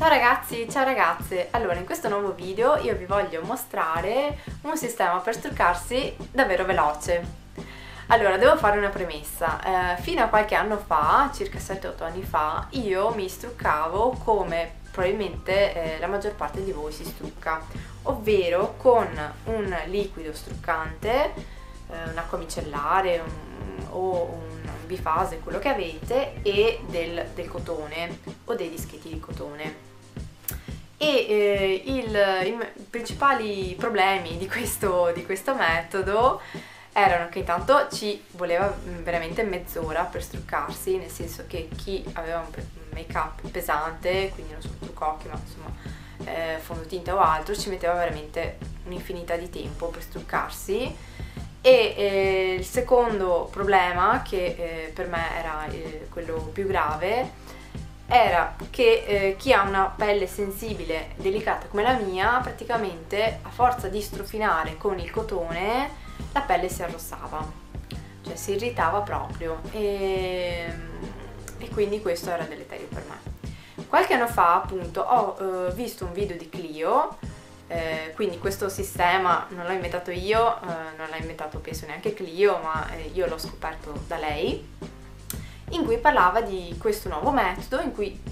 Ciao ragazzi, ciao ragazze! Allora, in questo nuovo video io vi voglio mostrare un sistema per struccarsi davvero veloce. Allora, devo fare una premessa. Fino a qualche anno fa, circa 7-8 anni fa, io mi struccavo come probabilmente la maggior parte di voi si strucca, ovvero con un liquido struccante, un acqua micellare o un bifase, quello che avete, e del cotone o dei dischetti di cotone. E i principali problemi di questo metodo erano che intanto ci voleva veramente mezz'ora per struccarsi, nel senso che chi aveva un make up pesante, quindi non solo trucco occhi ma insomma fondotinta o altro, ci metteva veramente un'infinità di tempo per struccarsi. E il secondo problema, che per me era quello più grave, era che chi ha una pelle sensibile, delicata come la mia, praticamente a forza di strofinare con il cotone la pelle si arrossava, cioè si irritava proprio, e quindi questo era deleterio per me. Qualche anno fa appunto ho visto un video di Clio, quindi questo sistema non l'ho inventato io, non l'ha inventato penso neanche Clio, ma io l'ho scoperto da lei, in cui parlava di questo nuovo metodo in cui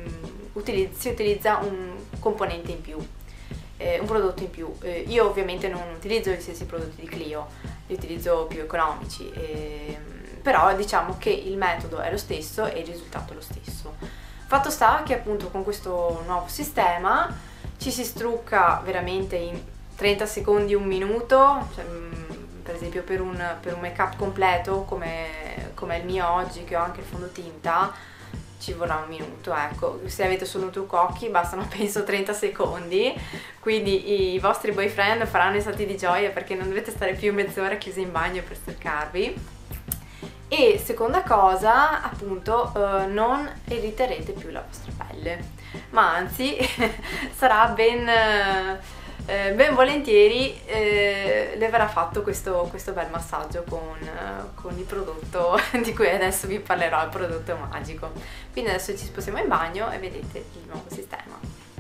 si utilizza un componente in più, un prodotto in più. Io ovviamente non utilizzo gli stessi prodotti di Clio, li utilizzo più economici, però diciamo che il metodo è lo stesso e il risultato è lo stesso. Fatto sta che appunto con questo nuovo sistema ci si strucca veramente in 30 secondi, un minuto, cioè, per esempio per un make up completo come il mio oggi, che ho anche il fondotinta, ci vorrà un minuto, ecco. Se avete solo un trucco occhi bastano penso 30 secondi, quindi i vostri boyfriend faranno i salti di gioia perché non dovete stare più mezz'ora chiusi in bagno per struccarvi. E seconda cosa, appunto, non irriterete più la vostra pelle, ma anzi sarà ben volentieri le verrà fatto questo bel massaggio con il prodotto di cui adesso vi parlerò, il prodotto magico. Quindi adesso ci spostiamo in bagno e vedete il nuovo sistema.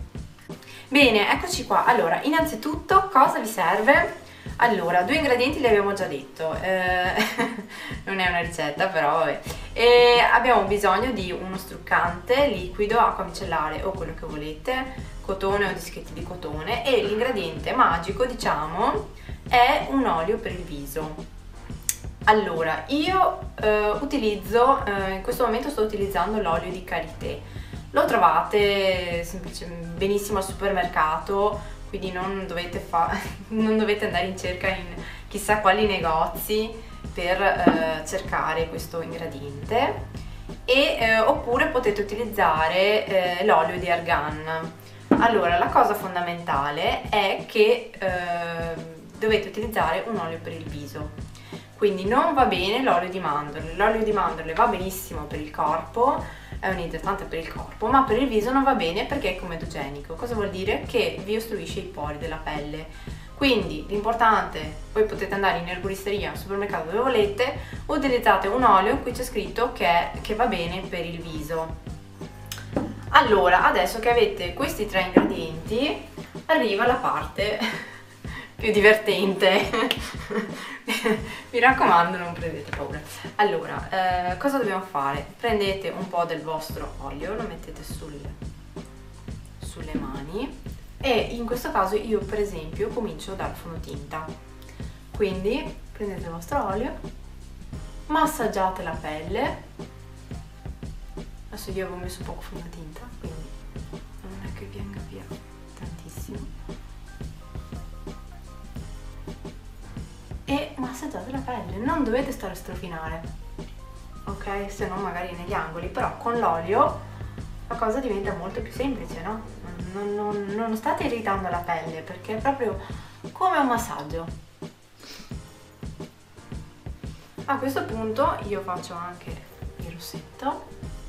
Bene, eccoci qua. Allora, innanzitutto cosa vi serve? Allora, 2 ingredienti li abbiamo già detto, non è una ricetta però vabbè. Abbiamo bisogno di uno struccante liquido, acqua micellare o quello che volete, cotone o dischetti di cotone, e l'ingrediente magico, diciamo, è un olio per il viso. Allora, io utilizzo, in questo momento sto utilizzando l'olio di Karité, lo trovate benissimo al supermercato, quindi non dovete andare in cerca in chissà quali negozi per cercare questo ingrediente, oppure potete utilizzare l'olio di argan. Allora, la cosa fondamentale è che dovete utilizzare un olio per il viso, quindi non va bene l'olio di mandorle va benissimo per il corpo, è un idratante per il corpo, ma per il viso non va bene perché è comedogenico. Cosa vuol dire? Che vi ostruisce i pori della pelle. Quindi l'importante, poi potete andare in erboristeria, al supermercato, dove volete, utilizzate un olio in cui c'è scritto che va bene per il viso. Allora, adesso che avete questi 3 ingredienti, arriva la parte più divertente. Mi raccomando, non prendete paura. Allora, cosa dobbiamo fare? Prendete un po' del vostro olio, lo mettete sulle mani, e in questo caso io per esempio comincio dal fondotinta. Quindi prendete il vostro olio, massaggiate la pelle. Adesso io avevo messo poco fondotinta, quindi non è che venga via tantissimo. E massaggiate la pelle, non dovete stare a strofinare, ok? Se no magari negli angoli, però con l'olio la cosa diventa molto più semplice, no? Non state irritando la pelle perché è proprio come un massaggio. A questo punto io faccio anche il rossetto,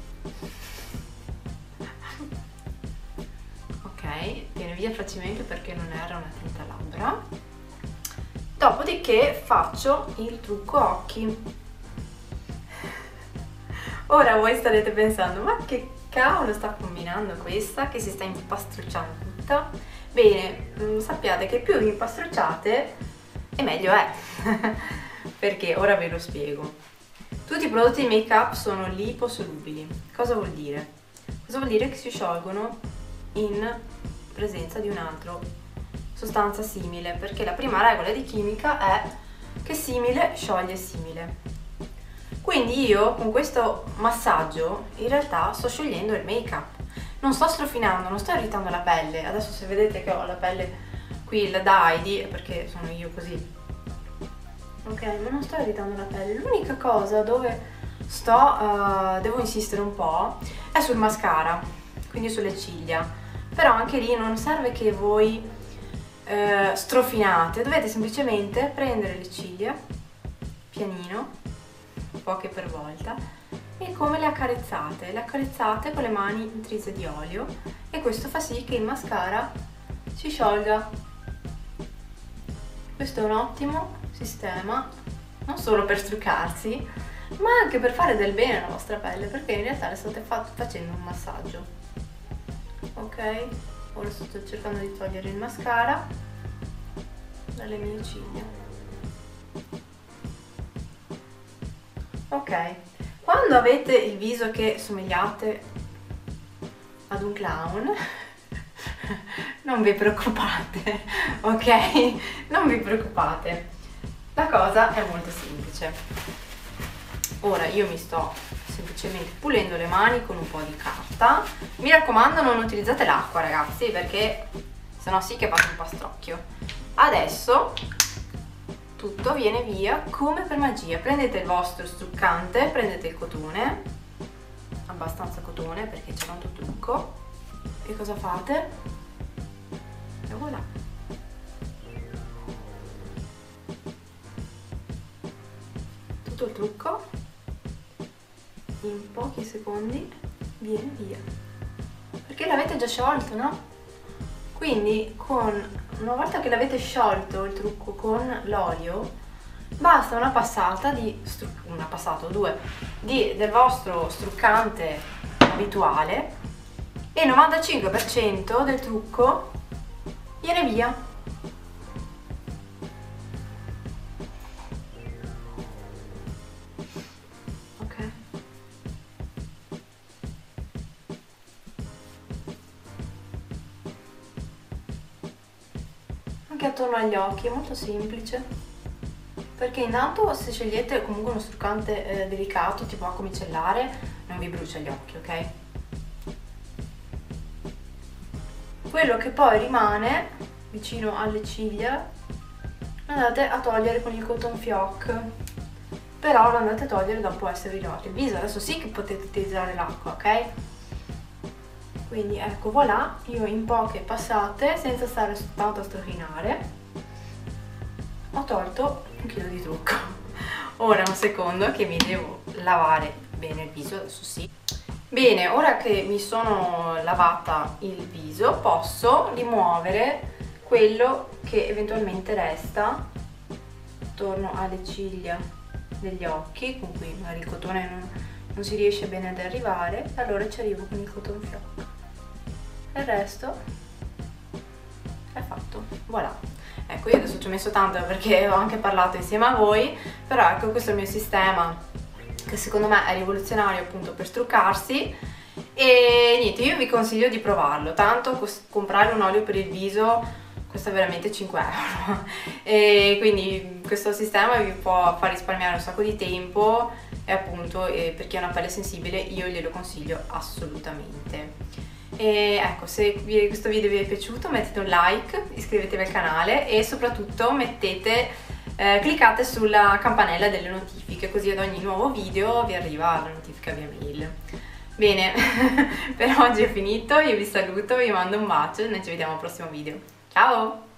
ok? Viene via facilmente perché non era una tinta labbra. Dopodiché faccio il trucco occhi. Ora voi starete pensando, ma che cavolo sta combinando questa che si sta impastrucciando tutta? Bene, sappiate che più vi impastrucciate e meglio è. Perché ora ve lo spiego. Tutti i prodotti di make up sono liposolubili. Cosa vuol dire? Cosa vuol dire? Che si sciolgono in presenza di un'altra sostanza simile, perché la prima regola di chimica è che simile scioglie simile. Quindi io con questo massaggio in realtà sto sciogliendo il make up, non sto strofinando, non sto irritando la pelle. Adesso se vedete che ho la pelle qui da Heidi è perché sono io così, ok? Ma non sto irritando la pelle. L'unica cosa dove devo insistere un po' è sul mascara, quindi sulle ciglia, però anche lì non serve che voi strofinate, dovete semplicemente prendere le ciglia pianino, poche per volta, e come le accarezzate con le mani intrise di olio, e questo fa sì che il mascara si sciolga. Questo è un ottimo sistema non solo per struccarsi, ma anche per fare del bene alla vostra pelle, perché in realtà le state facendo un massaggio. Ok, ora sto cercando di togliere il mascara dalle mie ciglia. Ok, quando avete il viso che somigliate ad un clown non vi preoccupate, ok? Non vi preoccupate, la cosa è molto semplice. Ora io mi sto semplicemente pulendo le mani con un po' di carta. Mi raccomando, non utilizzate l'acqua, ragazzi, perché sennò sì che fate un pastrocchio. Adesso tutto viene via come per magia. Prendete il vostro struccante, prendete il cotone, abbastanza cotone perché c'è tanto trucco, e cosa fate? E voilà. Tutto il trucco in pochi secondi viene via, perché l'avete già sciolto, no? Quindi una volta che l'avete sciolto il trucco con l'olio, basta una passata o due del vostro struccante abituale e il 95% del trucco viene via. Anche attorno agli occhi è molto semplice, perché intanto se scegliete comunque uno struccante delicato tipo acqua micellare non vi brucia gli occhi, ok? Quello che poi rimane vicino alle ciglia lo andate a togliere con il cotton fioc, però lo andate a togliere dopo essere rilato il viso. Adesso sì che potete utilizzare l'acqua, ok? Quindi ecco, voilà, io in poche passate, senza stare soltanto a strofinare, ho tolto un chilo di trucco. Ora un secondo che mi devo lavare bene il viso, adesso sì. Bene, ora che mi sono lavata il viso, posso rimuovere quello che eventualmente resta attorno alle ciglia degli occhi, con cui magari il cotone non si riesce bene ad arrivare, allora ci arrivo con il cotton fioc. Il resto è fatto, voilà. Ecco, io adesso ci ho messo tanto perché ho anche parlato insieme a voi, però ecco, questo è il mio sistema che secondo me è rivoluzionario appunto per struccarsi, e niente, io vi consiglio di provarlo. Tanto comprare un olio per il viso costa veramente 5 euro e quindi questo sistema vi può far risparmiare un sacco di tempo, e appunto per chi ha una pelle sensibile io glielo consiglio assolutamente. E ecco, se questo video vi è piaciuto mettete un like, iscrivetevi al canale e soprattutto cliccate sulla campanella delle notifiche, così ad ogni nuovo video vi arriva la notifica via mail. Bene, per oggi è finito, io vi saluto, vi mando un bacio e noi ci vediamo al prossimo video. Ciao!